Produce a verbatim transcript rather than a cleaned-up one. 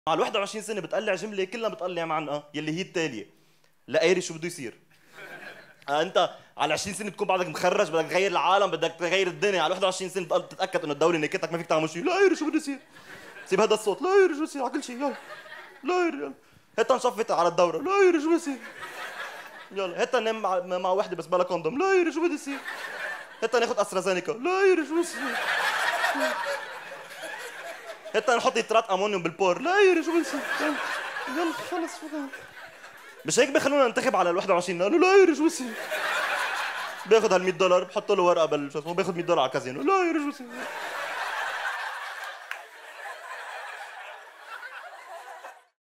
على واحد وعشرين سنة بتقلع جملة كلها بتقلع معنقها يلي هي التالية. لقاري شو بده يصير؟ آه انت على عشرين سنة بتكون بعدك مخرج، بدك تغير العالم، بدك تغير الدنيا. على واحد وعشرين سنة بتقل تتأكد انه الدولة نكتك، ما فيك تعمل شيء. لا يري شو بده يصير؟ سيب هذا الصوت. لا يري شو بصير على كل شيء. يلا لا يري يلا. هتا نشفت على الدورة. لا يري شو بصير؟ يلا هتا ننام مع, مع وحدة بس بلا كوندوم. لا يري شو بده يصير؟ هتا ناخذ استرازينيكا. لا يري شو بصير؟ هتا نحط نترات امونيوم بالبور. لا يري شو بصير؟ يلا يلا خلص. مش هيك بيخلونا ننتخب على ال واحد وعشرين. قالوا لا يري شو بصير؟ بياخذ هال مية دولار بحط له ورقه بال شو اسمه، بياخذ مية دولار على الكازينو. لا يري شو بصير؟